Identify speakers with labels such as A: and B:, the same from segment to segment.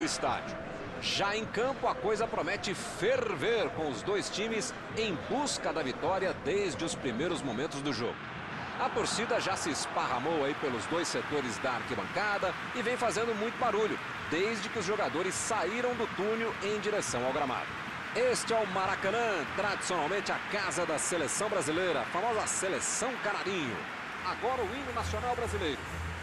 A: estádio. Já em campo, a coisa promete ferver com os dois times em busca da vitória desde os primeiros momentos do jogo. A torcida já se esparramou aí pelos dois setores da arquibancada e vem fazendo muito barulho, desde que os jogadores saíram do túnel em direção ao gramado. Este é o Maracanã, tradicionalmente a casa da seleção brasileira, a famosa Seleção Canarinho. Agora o hino nacional brasileiro.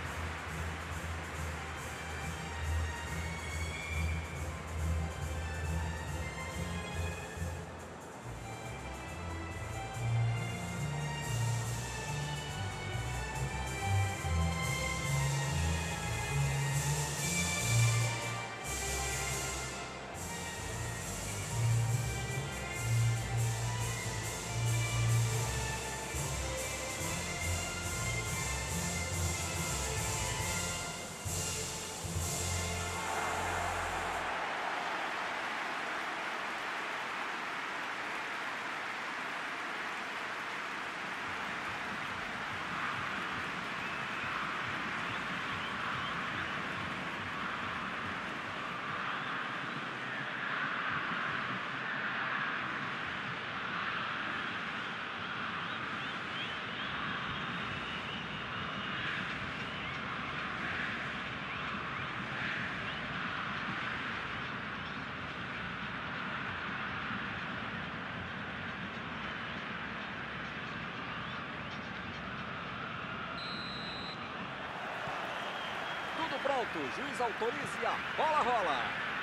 A: Tudo pronto, o juiz autoriza e a bola rola.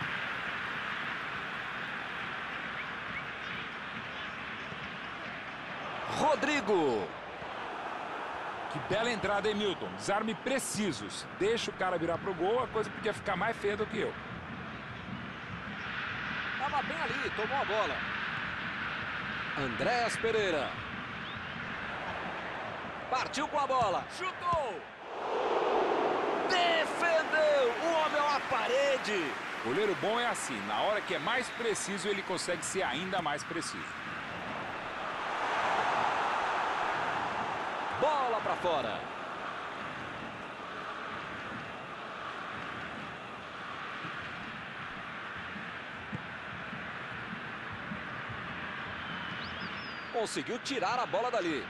A: Rodrigo.
B: Que bela entrada, hein, Milton? Desarme precisos. Deixa o cara virar pro gol, a coisa podia ficar mais feia do que eu.
A: Tava bem ali, tomou a bola. Andréas Pereira. Partiu com a bola. Chutou. Defendeu. O homem é uma parede.
B: Goleiro bom é assim. Na hora que é mais preciso, ele consegue ser ainda mais preciso.
A: Bola para fora. Conseguiu tirar a bola dali.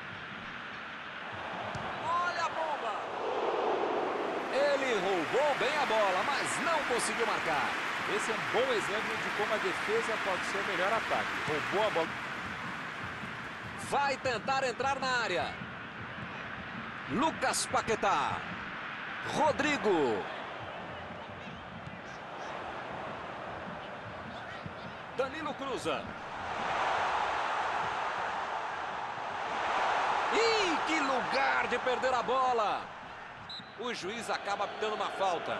A: Olha a bomba. Ele roubou bem a bola, mas não conseguiu marcar.
B: Esse é um bom exemplo de como a defesa pode ser o melhor ataque. Roubou a bola.
A: Vai tentar entrar na área. Lucas Paquetá. Rodrigo. Danilo cruza. Ih, que lugar de perder a bola. O juiz acaba dando uma falta.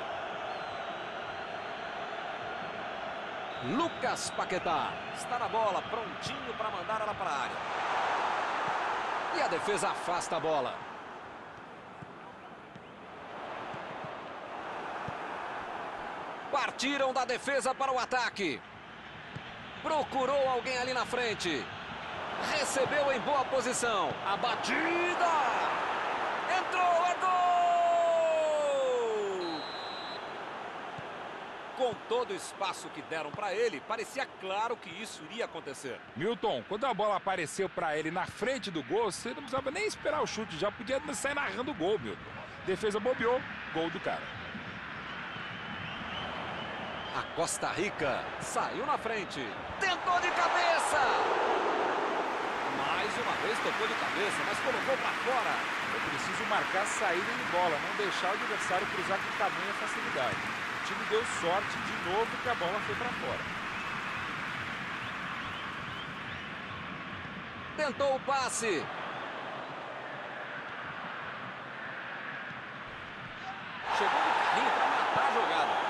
A: Lucas Paquetá está na bola, prontinho para mandar ela para a área. E a defesa afasta a bola. Partiram da defesa para o ataque. Procurou alguém ali na frente. Recebeu em boa posição. A batida. Entrou, é gol! Com todo o espaço que deram para ele, parecia claro que isso iria acontecer.
B: Milton, quando a bola apareceu para ele na frente do gol, você não precisava nem esperar o chute, já podia sair narrando o gol, Milton. Defesa bobeou, gol do cara.
A: A Costa Rica saiu na frente. Tentou de cabeça. Mais uma vez tocou de cabeça, mas colocou para fora.
B: É preciso marcar saída de bola, não deixar o adversário cruzar com tamanha facilidade. O time deu sorte de novo que a bola foi para fora.
A: Tentou o passe. Chegou no carrinho para matar a jogada.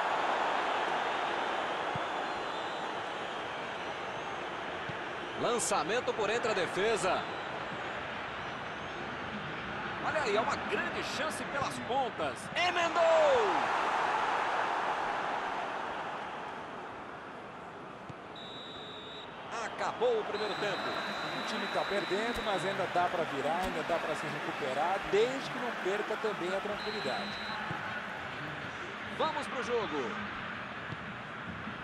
A: Lançamento por entre a defesa. Olha aí, é uma grande chance pelas pontas. Emendou! Acabou o primeiro tempo.
B: O time está perdendo, mas ainda dá para virar, ainda dá para se recuperar, desde que não perca também a tranquilidade.
A: Vamos pro jogo.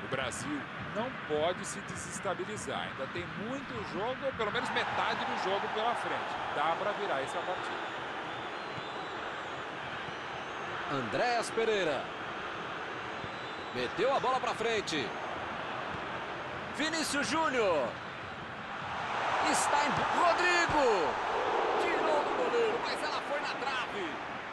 B: O Brasil não pode se desestabilizar. Ainda tem muito jogo, ou pelo menos metade do jogo pela frente. Dá para virar essa partida.
A: Andréas Pereira. Meteu a bola para frente. Vinícius Júnior. Está em... Rodrigo. Tirou do goleiro, mas ela foi na trave.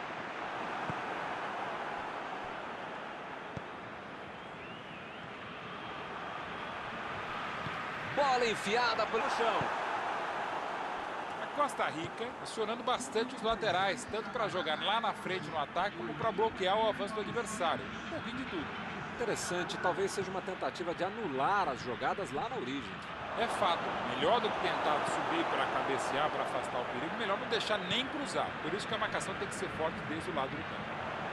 A: Bola enfiada pelo chão.
B: A Costa Rica acionando bastante os laterais, tanto para jogar lá na frente no ataque, como para bloquear o avanço do adversário. Um pouquinho de tudo.
A: Interessante, talvez seja uma tentativa de anular as jogadas lá na origem.
B: É fato, melhor do que tentar subir para cabecear, para afastar o perigo, melhor não deixar nem cruzar. Por isso que a marcação tem que ser forte desde o lado do campo.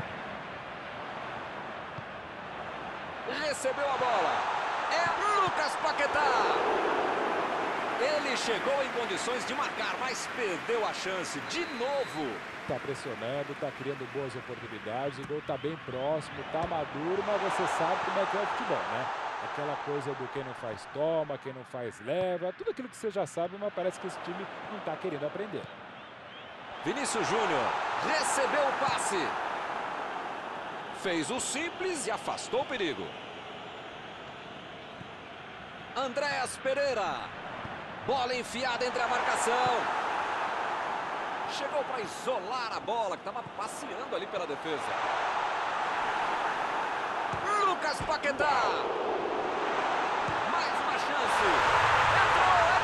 A: Recebeu a bola. É Lucas Paquetá. Ele chegou em condições de marcar, mas perdeu a chance de novo.
C: Tá pressionando, tá criando boas oportunidades, o gol tá bem próximo, tá maduro, mas você sabe como é que é o futebol, né? Aquela coisa do quem não faz toma, quem não faz leva, tudo aquilo que você já sabe, mas parece que esse time não tá querendo aprender.
A: Vinícius Júnior recebeu o passe. Fez o simples e afastou o perigo. Andréas Pereira. Bola enfiada entre a marcação. Chegou para isolar a bola, que estava passeando ali pela defesa. Lucas Paquetá. Mais uma chance. Entrou, é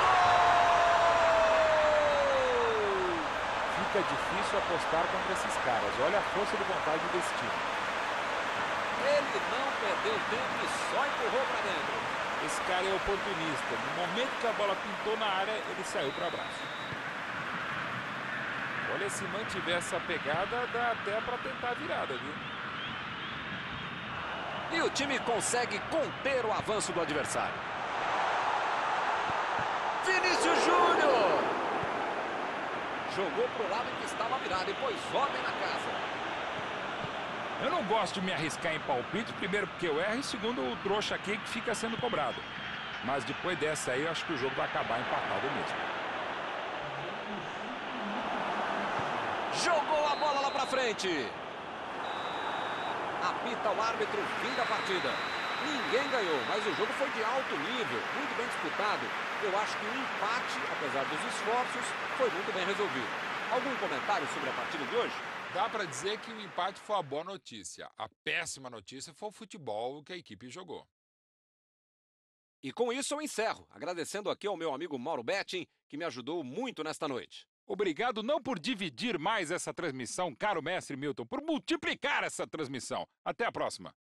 A: gol!
C: Fica difícil apostar contra esses caras. Olha a força de vontade desse time.
A: Ele não perdeu tempo e só empurrou para dentro.
B: Esse cara é oportunista. No momento que a bola pintou na área, ele saiu para abraço. Olha, se mantiver essa pegada, dá até para tentar a virada, viu?
A: E o time consegue conter o avanço do adversário. Vinícius Júnior. Jogou para o lado em que estava virado e pôs ordem na casa.
B: Eu não gosto de me arriscar em palpite, primeiro porque eu erro e segundo o trouxa aqui que fica sendo cobrado. Mas depois dessa aí, eu acho que o jogo vai acabar empatado mesmo.
A: Jogou a bola lá pra frente. Apita o árbitro, fim da partida. Ninguém ganhou, mas o jogo foi de alto nível, muito bem disputado. Eu acho que o empate, apesar dos esforços, foi muito bem resolvido. Algum comentário sobre a partida de hoje?
B: Dá para dizer que o empate foi a boa notícia. A péssima notícia foi o futebol que a equipe jogou.
A: E com isso eu encerro, agradecendo aqui ao meu amigo Mauro Betting, que me ajudou muito nesta noite.
B: Obrigado não por dividir mais essa transmissão, caro mestre Milton, por multiplicar essa transmissão. Até a próxima.